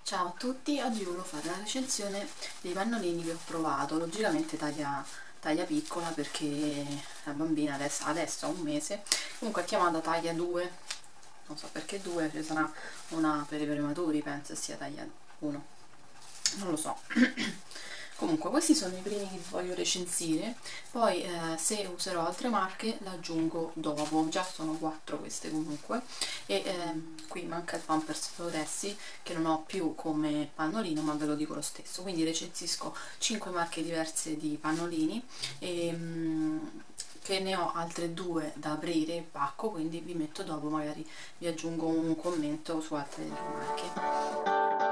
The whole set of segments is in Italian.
Ciao a tutti, oggi volevo fare la recensione dei pannolini che ho provato, logicamente taglia piccola perché la bambina adesso ha un mese, comunque è chiamata taglia 2, non so perché 2, ci sarà una per i prematuri, penso sia taglia 1, non lo so. Comunque questi sono i primi che voglio recensire, poi se userò altre marche le aggiungo dopo, già sono 4 queste comunque, e qui manca il Pampers Floressi che non ho più come pannolino, ma ve lo dico lo stesso, quindi recensisco 5 marche diverse di pannolini e che ne ho altre 2 da aprire in pacco, quindi vi metto dopo, magari vi aggiungo un commento su altre marche.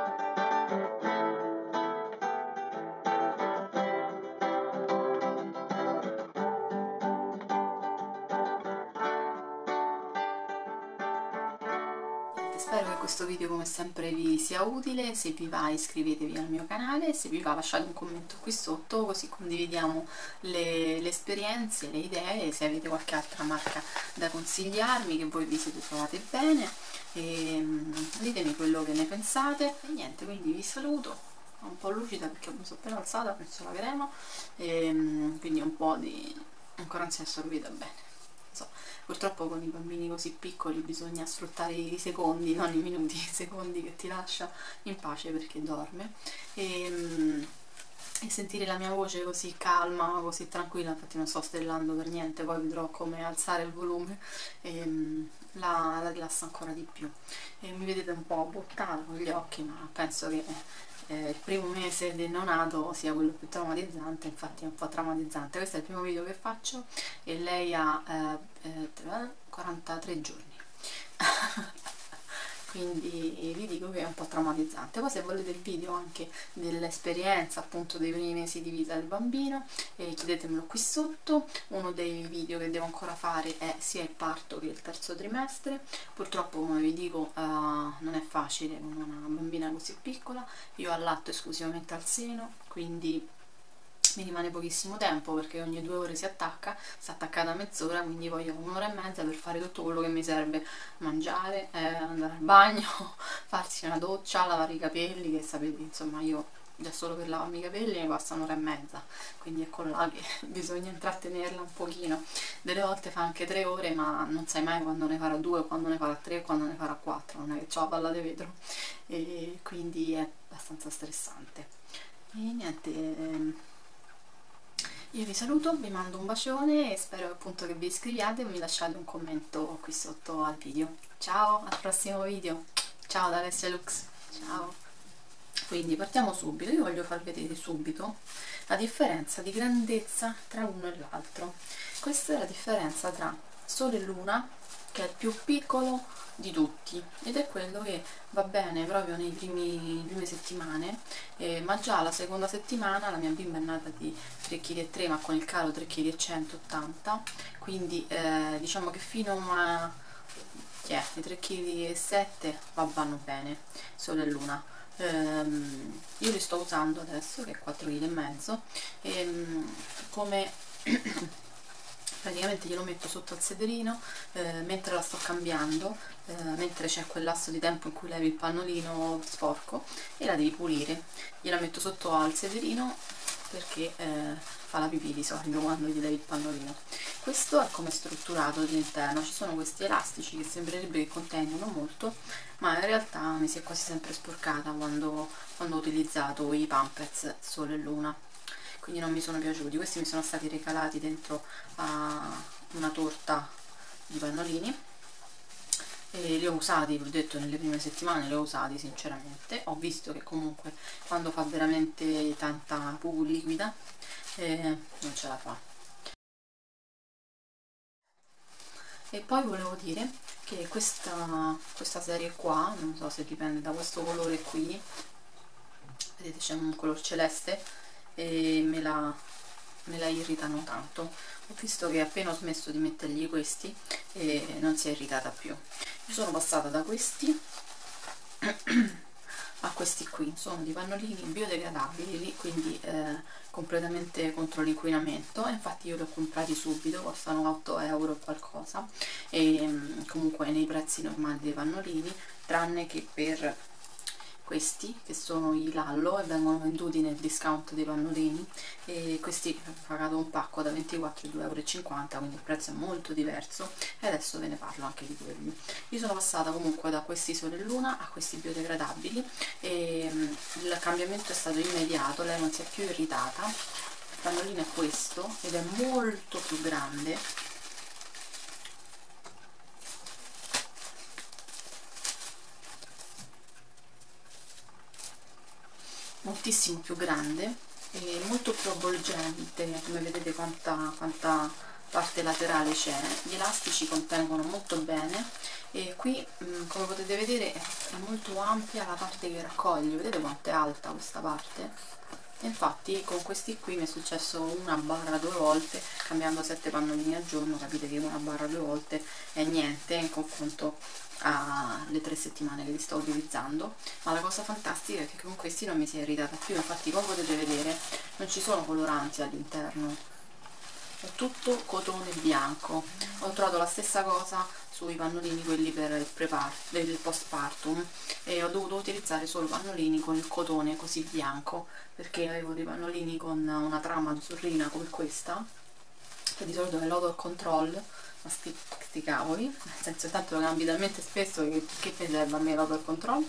Spero che questo video come sempre vi sia utile, se vi va iscrivetevi al mio canale, se vi va lasciate un commento qui sotto così condividiamo le esperienze, le idee, se avete qualche altra marca da consigliarmi che voi vi siete trovate bene, e ditemi quello che ne pensate e niente, quindi vi saluto, sono un po' lucida perché mi sono appena alzata, ho messo la crema e quindi un po' di... ancora non si è assorbita bene. So, purtroppo con i bambini così piccoli bisogna sfruttare i secondi, non i minuti, i secondi che ti lascia in pace perché dorme e sentire la mia voce così calma, così tranquilla, infatti non sto stellando per niente, poi vedrò come alzare il volume e la rilassa ancora di più. E mi vedete un po' bottata con gli occhi, ma penso che il primo mese del neonato sia quello più traumatizzante, infatti è un po' traumatizzante. Questo è il primo video che faccio e lei ha 43 giorni quindi vi dico che è un po' traumatizzante. Poi se volete il video anche dell'esperienza appunto dei primi mesi di vita del bambino chiedetemelo qui sotto. Uno dei video che devo ancora fare è sia il parto che il terzo trimestre, purtroppo come vi dico non è facile con una bambina così piccola, io allatto esclusivamente al seno, quindi mi rimane pochissimo tempo perché ogni 2 ore si attacca, sta attaccata a mezz'ora, quindi voglio un'ora e mezza per fare tutto quello che mi serve: mangiare, andare al bagno, farsi una doccia, lavare i capelli, che sapete insomma io già solo per lavarmi i capelli mi passa un'ora e mezza, quindi ecco là che bisogna intrattenerla un pochino, delle volte fa anche 3 ore, ma non sai mai quando ne farà 2, quando ne farà 3, quando ne farà 4, non è che c'ho la palla di vetro e quindi è abbastanza stressante. E niente, io vi saluto, vi mando un bacione e spero appunto che vi iscriviate e mi lasciate un commento qui sotto al video. Ciao, al prossimo video. Ciao da Alessia Lux. Ciao. Quindi partiamo subito, io voglio far vedere subito la differenza di grandezza tra uno e l'altro. Questa è la differenza tra Sole e Luna, che è il più piccolo di tutti ed è quello che va bene proprio nei prime settimane, ma già la seconda settimana la mia bimba è nata di 3,3 kg ma con il calo 3,180 kg, quindi diciamo che fino a i 3,7 kg vanno bene Sole e Luna. Io li sto usando adesso che è 4,5 kg come praticamente glielo metto sotto al sederino mentre la sto cambiando, mentre c'è quel lasso di tempo in cui levi il pannolino sporco e la devi pulire, gliela metto sotto al sederino perché fa la pipì di solito quando gli levi il pannolino. Questo è come è strutturato all'interno, ci sono questi elastici che sembrerebbe che contengono molto, ma in realtà mi si è quasi sempre sporcata quando ho utilizzato i Pampers Sole e Luna, quindi non mi sono piaciuti. Questi mi sono stati regalati dentro a una torta di pannolini e li ho usati, vi ho detto, nelle prime settimane li ho usati sinceramente, ho visto che comunque quando fa veramente tanta pupù liquida non ce la fa. E poi volevo dire che questa serie qua, non so se dipende da questo colore qui, vedete c'è un color celeste e me la irritano tanto. Ho visto che appena ho smesso di mettergli questi non si è irritata più. Io sono passata da questi a questi qui, sono di pannolini biodegradabili, quindi completamente contro l'inquinamento, infatti io li ho comprati subito, costano 8 euro o qualcosa e comunque nei prezzi normali dei pannolini, tranne che per questi che sono i Lallo e vengono venduti nel discount dei pannolini, e questi ho pagato un pacco da 24 2,50 €, quindi il prezzo è molto diverso, e adesso ve ne parlo anche di quelli. Io sono passata comunque da questi Sole e Luna a questi biodegradabili, e il cambiamento è stato immediato, lei non si è più irritata. Il pannolino è questo ed è molto più grande, moltissimo più grande e molto più avvolgente. Come vedete quanta parte laterale c'è, gli elastici contengono molto bene, e qui come potete vedere è molto ampia la parte che raccoglie, vedete quanto è alta questa parte? Infatti con questi qui mi è successo 1/2 volte, cambiando 7 pannolini al giorno. Capite che 1/2 volte è niente in confronto alle 3 settimane che li sto utilizzando, ma la cosa fantastica è che con questi non mi si è irritata più. Infatti, come potete vedere, non ci sono coloranti all'interno, è tutto cotone bianco. Ho trovato la stessa cosa sui pannolini, quelli per il postpartum, e ho dovuto utilizzare solo pannolini con il cotone così bianco, perché avevo dei pannolini con una trama azzurrina come questa, che di solito è l'odor control, ma sti cavoli, nel senso, tanto lo cambi talmente spesso che mi serve a me l'odor control,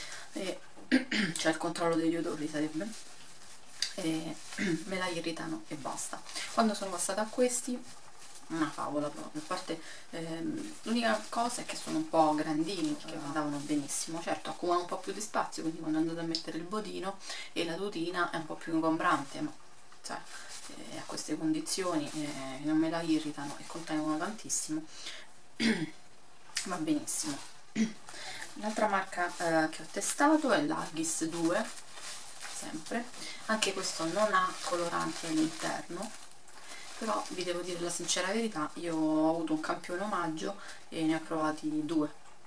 cioè il controllo degli odori sarebbe, e me la irritano e basta. Quando sono passata a questi, una favola proprio. A parte l'unica cosa è che sono un po' grandini, perché andavano benissimo. Certo, accumulano un po' più di spazio, quindi quando andate a mettere il bodino e la tutina è un po' più ingombrante, ma cioè, a queste condizioni non me la irritano e contengono tantissimo. Va benissimo. L'altra marca che ho testato è l'Huggies 2, sempre. Anche questo non ha coloranti all'interno, però vi devo dire la sincera verità, io ho avuto un campione omaggio e ne ho provati 2,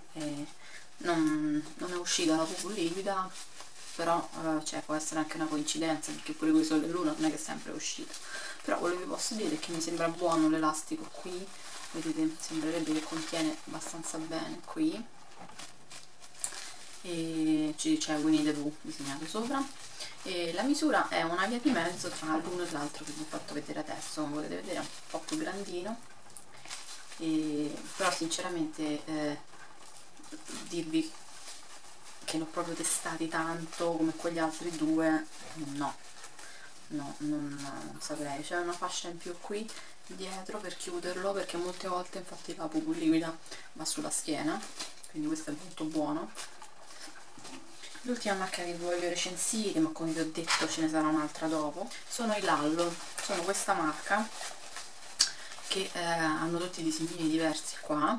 non è uscita la pupù liquida, però cioè, può essere anche una coincidenza, perché pure con i Sole e Luna non è che è sempre uscita. Però quello che vi posso dire è che mi sembra buono l'elastico qui, vedete, sembrerebbe che contiene abbastanza bene qui, e c'è Winnie the Pooh disegnato sopra, e la misura è una via di mezzo tra l'uno e l'altro che vi ho fatto vedere adesso. Come potete vedere è un po' più grandino, però sinceramente dirvi che l'ho proprio testati tanto come quegli altri due, no, non saprei. C'è una fascia in più qui dietro per chiuderlo, perché molte volte infatti la pupù liquida va sulla schiena, quindi questo è molto buono. L'ultima marca che vi voglio recensire, ma come vi ho detto ce ne sarà un'altra dopo, sono i Lallo. Sono questa marca che hanno tutti i disegnini diversi qua,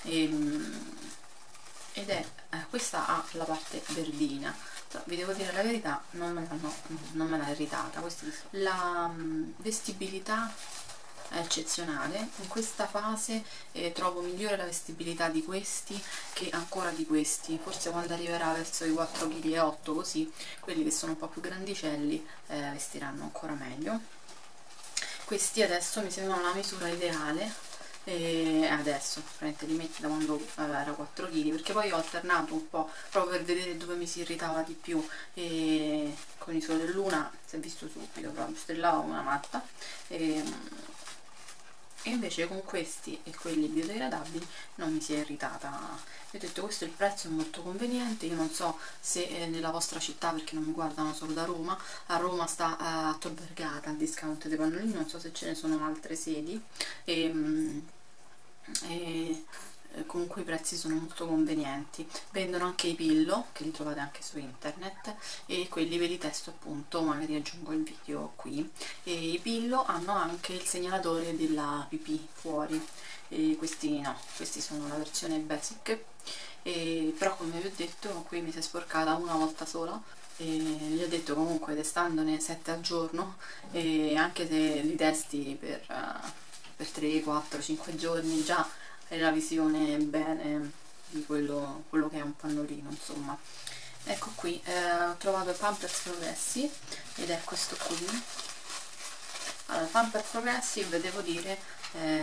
ed è questa ha la parte verdina. Però vi devo dire la verità, non me l'ha irritata. La vestibilità è eccezionale. In questa fase trovo migliore la vestibilità di questi che ancora di questi. Forse quando arriverà verso i 4,8 kg, così, quelli che sono un po' più grandicelli vestiranno ancora meglio. Questi adesso mi sembrano la misura ideale, e adesso praticamente li metti da quando era 4 kg, perché poi ho alternato un po' proprio per vedere dove mi si irritava di più, e con i Sole e Luna si è visto subito, proprio strillava una matta, e invece con questi e quelli biodegradabili non mi si è irritata. Vi ho detto, questo il prezzo è molto conveniente. Io non so se nella vostra città, perché non mi guardano solo da Roma, a Roma sta a Tor Vergata il discount dei pannolini, non so se ce ne sono altre sedi, e comunque i prezzi sono molto convenienti. Vendono anche i Pillo, che li trovate anche su internet, e quelli ve li testo appunto, magari aggiungo il video qui. E i Pillo hanno anche il segnalatore della pipì fuori, e questi no, questi sono la versione basic, però come vi ho detto qui mi si è sporcata una volta sola, e gli ho detto comunque testandone 7 al giorno, e anche se li testi per 3, 4, 5 giorni già hai la visione bene di quello che è un pannolino, insomma. Ecco qui, ho trovato il Pampers Progressive, ed è questo qui. Allora, il Pampers Progressive devo dire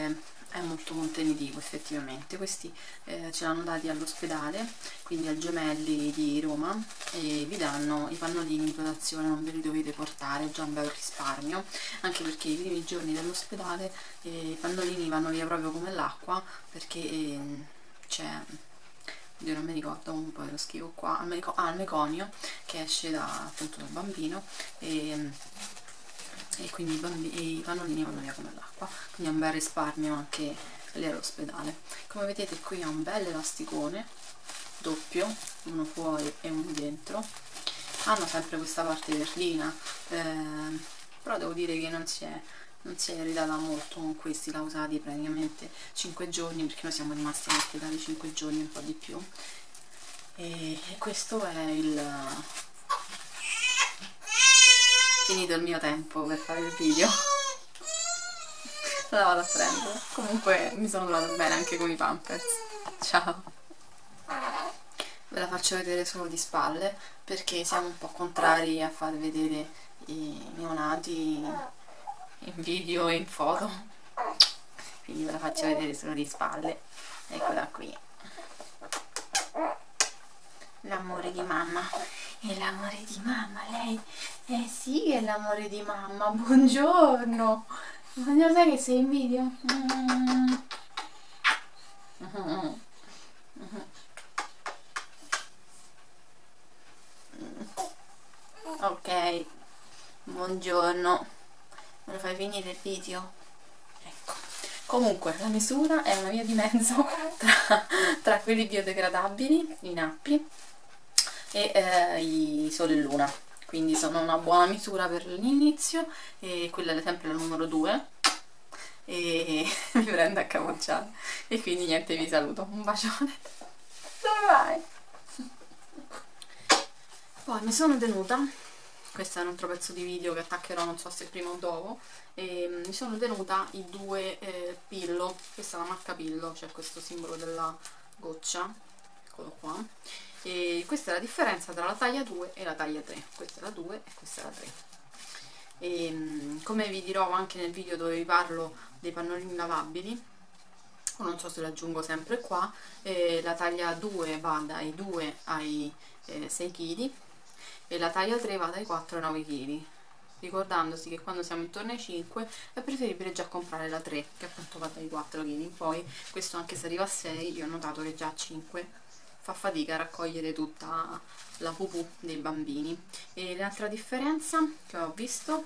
è molto contenitivo effettivamente. Questi ce l'hanno dati all'ospedale, quindi al Gemelli di Roma, e vi danno i pannolini in dotazione, non ve li dovete portare, già un bel risparmio, anche perché i primi giorni dell'ospedale i pannolini vanno via proprio come l'acqua, perché c'è, io non mi ricordo, poi lo scrivo qua, al meconio che esce appunto dal bambino, e quindi i pannolini vanno via come l'acqua, quindi è un bel risparmio anche lì all'ospedale. Come vedete qui ha un bel elasticone doppio, uno fuori e uno dentro, hanno sempre questa parte verdina, però devo dire che non si è iritata molto con questi, l'ha usati praticamente 5 giorni, perché noi siamo rimasti all'ospedale 5 giorni, un po' di più, e questo è finito il mio tempo per fare il video. La vado a prendere. Comunque mi sono trovata bene anche con i Pampers. Ciao. Ve la faccio vedere solo di spalle, perché siamo un po' contrari a far vedere i neonati in video e in foto, quindi ve la faccio vedere solo di spalle. Eccola qui, l'amore di mamma. È l'amore di mamma, lei? Eh sì, è l'amore di mamma. Buongiorno. Ma sai che sei in video? Ok, buongiorno. Me lo fai finire il video? Ecco. Comunque, la misura è una via di mezzo tra quelli biodegradabili, i nappi, e i Sole e Luna, quindi sono una buona misura per l'inizio, e quella è sempre la numero 2, e mi prendo a capocciare, e quindi niente, vi saluto, un bacione. Dove vai? Poi mi sono tenuta, questo è un altro pezzo di video che attaccherò, non so se prima o dopo, e mi sono tenuta i due Pillo. Questa è la marca Pillo, c'è questo simbolo della goccia, eccolo qua, e questa è la differenza tra la taglia 2 e la taglia 3, questa è la 2 e questa è la 3. E come vi dirò anche nel video dove vi parlo dei pannolini lavabili, o non so se lo aggiungo sempre qua, la taglia 2 va dai 2 ai 6 kg e la taglia 3 va dai 4 ai 9 kg, ricordandosi che quando siamo intorno ai 5 è preferibile già comprare la 3, che appunto va dai 4 kg in poi. Questo anche se arriva a 6, io ho notato che già a 5 fa fatica a raccogliere tutta la pupù dei bambini. E l'altra differenza che ho visto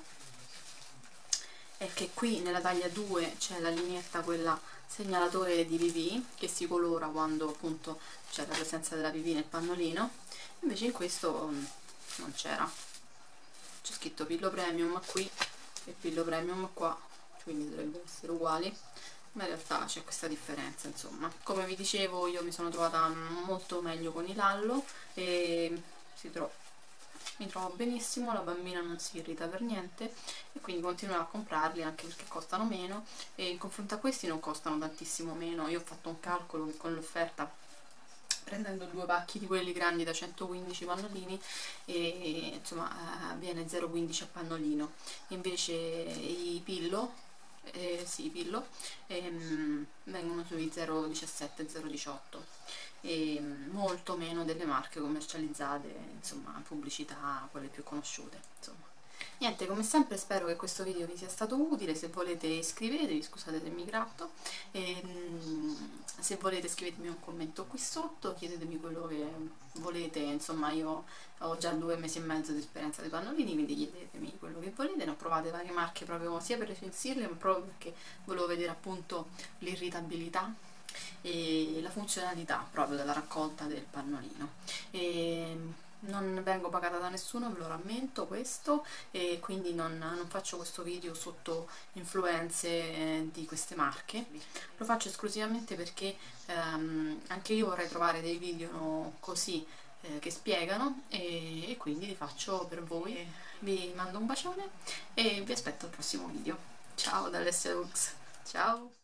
è che qui nella taglia 2 c'è la lineetta, quella segnalatore di pipì, che si colora quando appunto c'è la presenza della pipì nel pannolino, invece in questo non c'era, c'è scritto Pillo Premium qui e Pillo Premium qua, quindi dovrebbero essere uguali, ma in realtà c'è questa differenza. Insomma, come vi dicevo, io mi sono trovata molto meglio con i Lallo e mi trovo benissimo, la bambina non si irrita per niente, e quindi continuerò a comprarli anche perché costano meno, e in confronto a questi non costano tantissimo meno. Io ho fatto un calcolo che con l'offerta, prendendo 2 pacchi di quelli grandi da 115 pannolini, e insomma viene 0,15 a pannolino. Invece i Pillo, sì, Pillo, vengono sui 0,17, 0,18, e molto meno delle marche commercializzate, insomma, pubblicità, quelle più conosciute. Insomma, niente, come sempre spero che questo video vi sia stato utile. Se volete iscrivetevi, scusate se mi gratto, e se volete scrivetemi un commento qui sotto, chiedetemi quello che volete. Insomma, io ho già 2 mesi e mezzo di esperienza dei pannolini, quindi chiedetemi quello che volete. Ne ho provate varie marche proprio sia per recensirle, ma proprio perché volevo vedere appunto l'irritabilità e la funzionalità proprio della raccolta del pannolino. E non vengo pagata da nessuno, ve lo rammento questo, e quindi non faccio questo video sotto influenze di queste marche. Lo faccio esclusivamente perché anche io vorrei trovare dei video così che spiegano, e quindi li faccio per voi. Vi mando un bacione e vi aspetto al prossimo video. Ciao da Alessia Lux, ciao!